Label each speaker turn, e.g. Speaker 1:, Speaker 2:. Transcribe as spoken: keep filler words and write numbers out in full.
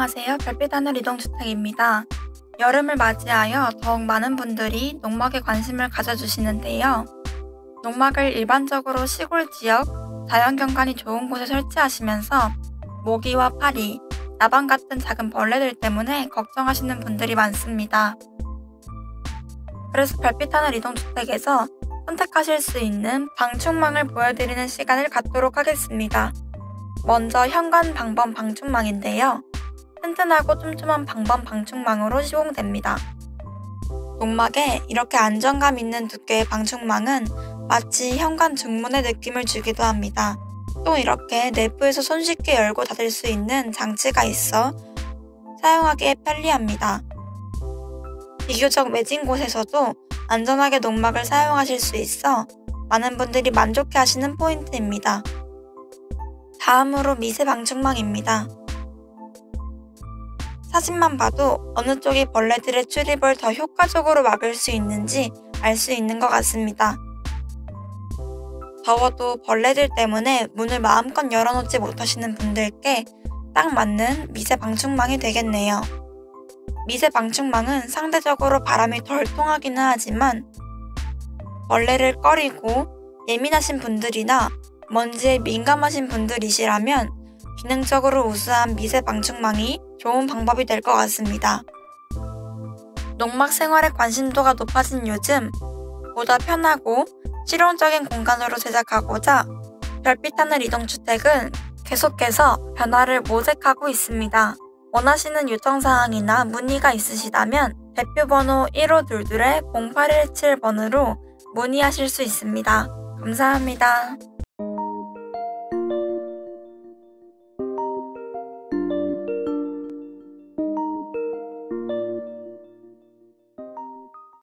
Speaker 1: 안녕하세요. 별빛하늘 이동주택입니다. 여름을 맞이하여 더욱 많은 분들이 농막에 관심을 가져주시는데요. 농막을 일반적으로 시골 지역, 자연경관이 좋은 곳에 설치하시면서 모기와 파리, 나방 같은 작은 벌레들 때문에 걱정하시는 분들이 많습니다. 그래서 별빛하늘 이동주택에서 선택하실 수 있는 방충망을 보여드리는 시간을 갖도록 하겠습니다. 먼저 현관 방범 방충망인데요. 튼튼하고 촘촘한 방범 방충망으로 시공됩니다. 농막에 이렇게 안정감 있는 두께의 방충망은 마치 현관 중문의 느낌을 주기도 합니다. 또 이렇게 내부에서 손쉽게 열고 닫을 수 있는 장치가 있어 사용하기에 편리합니다. 비교적 외진 곳에서도 안전하게 농막을 사용하실 수 있어 많은 분들이 만족해 하시는 포인트입니다. 다음으로 미세 방충망입니다. 사진만 봐도 어느 쪽이 벌레들의 출입을 더 효과적으로 막을 수 있는지 알 수 있는 것 같습니다. 더워도 벌레들 때문에 문을 마음껏 열어놓지 못하시는 분들께 딱 맞는 미세 방충망이 되겠네요. 미세 방충망은 상대적으로 바람이 덜 통하기는 하지만 벌레를 꺼리고 예민하신 분들이나 먼지에 민감하신 분들이시라면 기능적으로 우수한 미세 방충망이 좋은 방법이 될 것 같습니다. 농막 생활에 관심도가 높아진 요즘 보다 편하고 실용적인 공간으로 제작하고자 별빛하늘 이동주택은 계속해서 변화를 모색하고 있습니다. 원하시는 요청사항이나 문의가 있으시다면 대표번호 일오이이 공팔일칠 번으로 문의하실 수 있습니다. 감사합니다.